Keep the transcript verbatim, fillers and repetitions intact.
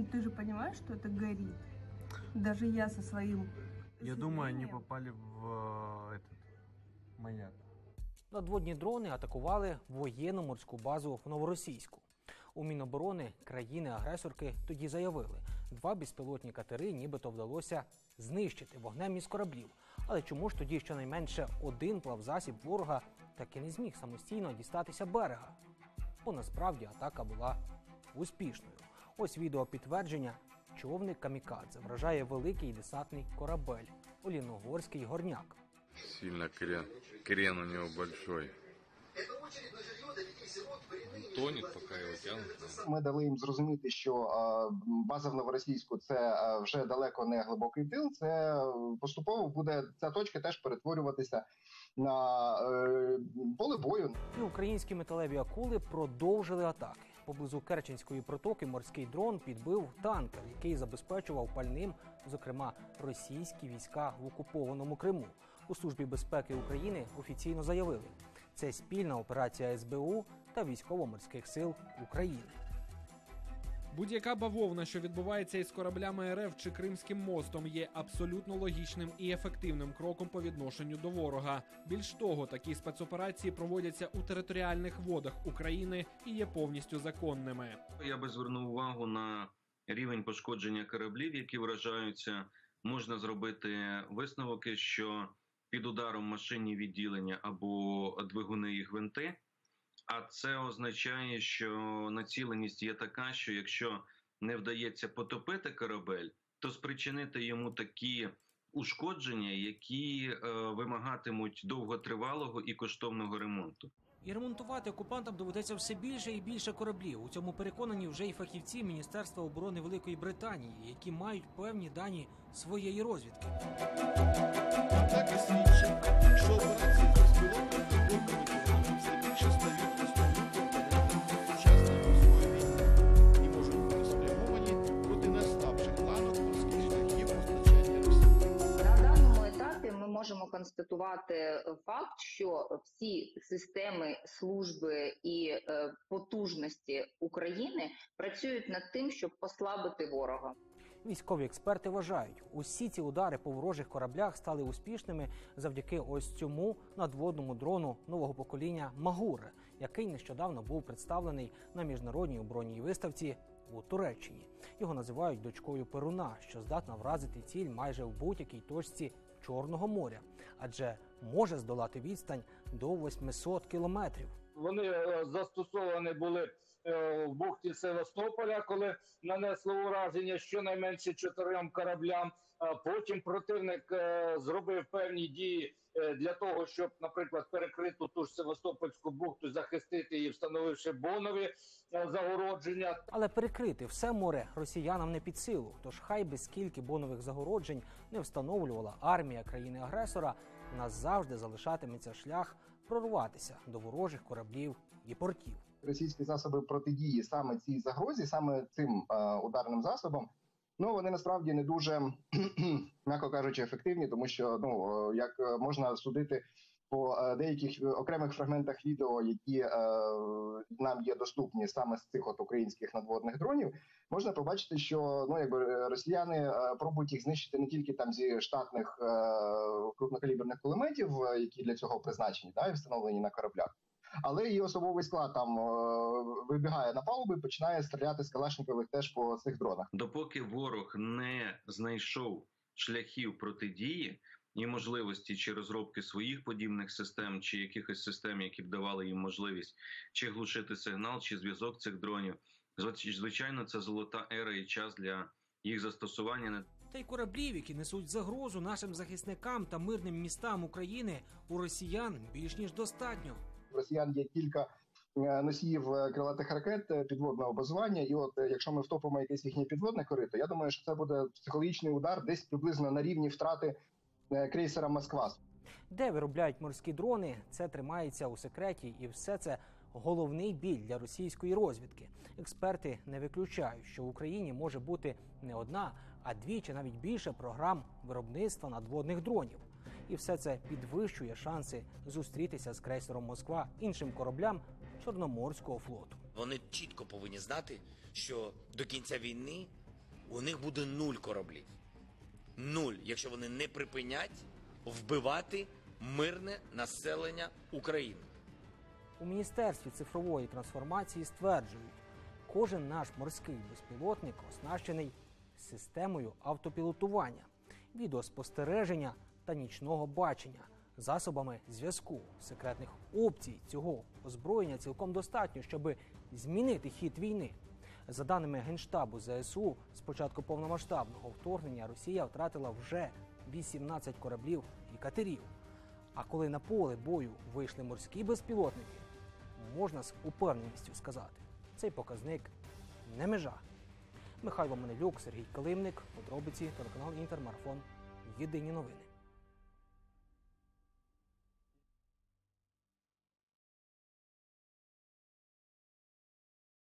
ты же понимаешь, что это горит? Даже я со своим... Я думаю, они попали в этот маяк. Надводні дрони атакували воєнно-морську базу в Новоросійську. У Міноборони країни-агресорки тоді заявили, два безпілотні катери нібито вдалося знищити вогнем із кораблів. Але чому ж тоді щонайменше один плавзасіб ворога так і не зміг самостійно дістатися берега? Бо насправді атака була успішною. Ось відео підтвердження. Човник «Камікадзе» вражає великий десантний корабель «Оліногорський горняк». Сильно крен, крен у него большой. Тонет, поки його тягнуть. Ми дали їм зрозуміти, що база в Новоросійську – це вже далеко не глибокий тил, це поступово буде ця точка теж перетворюватися на е, поле бою. І українські металеві акули продовжили атаки. Поблизу Керченської протоки морський дрон підбив танкер, який забезпечував пальним, зокрема, російські війська в окупованому Криму. У Службі безпеки України офіційно заявили – це спільна операція ес бе у та Військово-морських сил України. Будь-яка бавовна, що відбувається із кораблями ер еф чи Кримським мостом, є абсолютно логічним і ефективним кроком по відношенню до ворога. Більш того, такі спецоперації проводяться у територіальних водах України і є повністю законними. Я би звернув увагу на рівень пошкодження кораблів, які вражаються. Можна зробити висновки, що під ударом машинні відділення або двигуни і гвинти. А це означає, що націленість є така, що якщо не вдається потопити корабель, то спричинити йому такі ушкодження, які е, вимагатимуть довготривалого і коштовного ремонту. І ремонтувати окупантам доведеться все більше і більше кораблів. У цьому переконані вже і фахівці Міністерства оборони Великої Британії, які мають певні дані своєї розвідки. Так і свідчить, що операції з безпілотних дронів все більше стають основним компонентом сучасної морської війни і можуть бути спрямовані проти неслабших ланок морських шляхів постачання Росії. На даному етапі ми можемо констатувати факт, що всі системи, служби і е, потужності України працюють над тим, щоб послабити ворога. Військові експерти вважають, усі ці удари по ворожих кораблях стали успішними завдяки ось цьому надводному дрону нового покоління «Магур», який нещодавно був представлений на міжнародній оборонній виставці у Туреччині. Його називають дочкою Перуна, що здатна вразити ціль майже в будь-якій точці Чорного моря, адже може здолати відстань до восьмисот кілометрів. Вони застосовані були в бухті Севастополя, коли нанесли ураження щонайменше чотирьом кораблям. Потім противник зробив певні дії для того, щоб, наприклад, перекрити ту ж Севастопольську бухту, захистити її, встановивши бонові загородження. Але перекрити все море росіянам не під силу. Тож хай би скільки бонових загороджень не встановлювала армія країни-агресора, у нас завжди залишатиметься шлях прорватися до ворожих кораблів і портів. Російські засоби протидії саме цій загрозі, саме цим е, ударним засобам, ну вони насправді не дуже, м'яко кажучи, ефективні, тому що, ну, як можна судити по е, деяких окремих фрагментах відео, які е, нам є доступні саме з цих от українських надводних дронів, можна побачити, що, ну, якби росіяни е, пробують їх знищити не тільки там зі штатних е, крупнокаліберних кулеметів, які для цього призначені, да, і встановлені на кораблях, але і особовий склад там е, вибігає на палубу і починає стріляти з калашникових теж по цих дронах. Допоки ворог не знайшов шляхів протидії і можливості чи розробки своїх подібних систем, чи якихось систем, які б давали їм можливість чи глушити сигнал, чи зв'язок цих дронів, звичайно, це золота ера і час для їх застосування. Та й кораблів, які несуть загрозу нашим захисникам та мирним містам України, у росіян більш ніж достатньо. У росіян є кілька носіїв крилатих ракет підводного базування, і от якщо ми втопимо якесь їхнє підводне корито, я думаю, що це буде психологічний удар десь приблизно на рівні втрати крейсера «Москва». Де виробляють морські дрони, це тримається у секреті, і все це головний біль для російської розвідки. Експерти не виключають, що в Україні може бути не одна, а дві чи навіть більше програм виробництва надводних дронів. І все це підвищує шанси зустрітися з крейсером «Москва» іншим кораблям Чорноморського флоту. Вони чітко повинні знати, що до кінця війни у них буде нуль кораблів. Нуль, якщо вони не припинять вбивати мирне населення України. У Міністерстві цифрової трансформації стверджують, кожен наш морський безпілотник оснащений системою автопілотування, відеоспостереження та нічного бачення, засобами зв'язку. Секретних опцій цього озброєння цілком достатньо, щоб змінити хід війни. За даними Генштабу зе ес у, з початку повномасштабного вторгнення Росія втратила вже вісімнадцять кораблів і катерів. А коли на поле бою вийшли морські безпілотники, можна з упевненістю сказати, цей показник не межа. Михайло Манилюк, Сергій Килимник, подробиці, телеканал Інтермарафон. Єдині новини.